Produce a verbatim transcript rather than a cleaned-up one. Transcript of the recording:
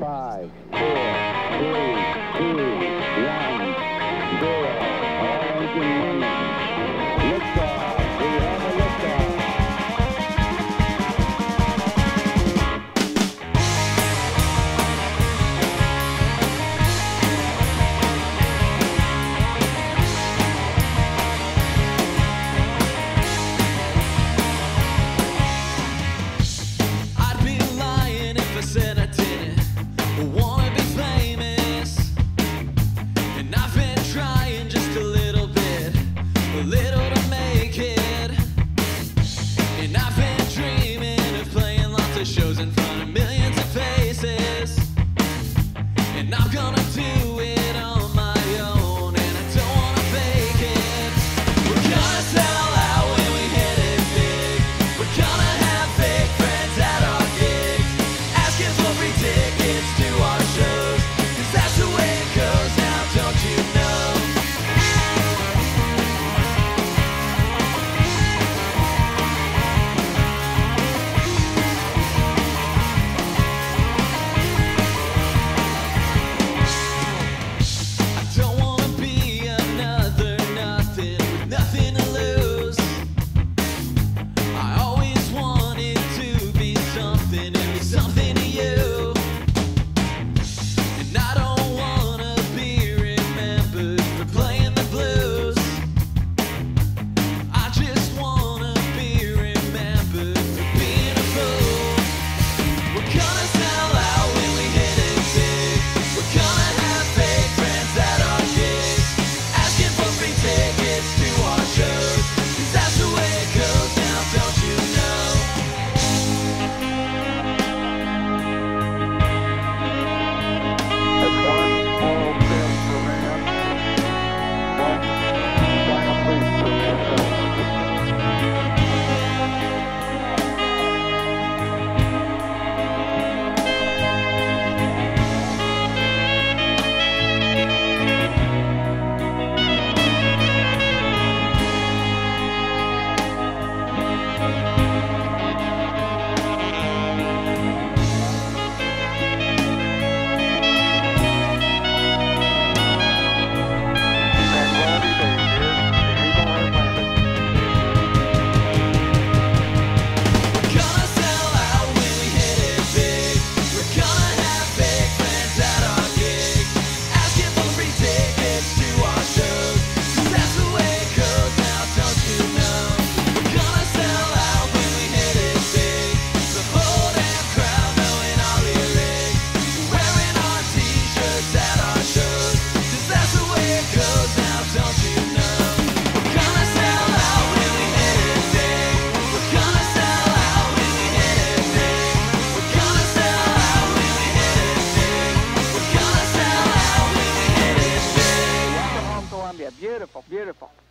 Five, four, three, two, one, zero. All engine running. Liftoff. We have a liftoff. I'd be lying if I said I didn't wanna be famous, and I've been trying just a little bit, a little to make it, and I've been dreaming of playing lots of shows in front of millions of faces, and I'm gonna do it on my own, and I don't wanna fake it. We're gonna sell out when we hit it big. We're gonna have fake friends at our gigs, asking for free tickets to our shows, 'cause that's the way it goes now, don't you know? I don't wanna be another nothing with nothing to lose. I always wanted to be something and be something to you. And I don't wanna be remembered for playing the blues. I just wanna be remembered for being a fool. We're gonna sell out when we hit it big. We're gonna have fake friends at our gigs, asking for free tickets to our shows, 'cause that's the way it goes now, don't you know? That's one small step for man, one giant leap for mankind. We're gonna sell out when we hit it big. We're gonna have fake friends at our gigs, asking for free tickets to our shows, 'cause that's the way it goes now, don't you know? We're gonna sell out when we hit it big. The whole damn crowd knowing our lyrics, wearing our t-shirts at our shows, 'cause that's the way it goes now, don't you know? We're gonna sell out when we hit it big. We're gonna sell out when we hit it big. We're gonna sell out when we hit it big. We're gonna sell out when we hit it big. Welcome home, Columbia. Beautiful, beautiful.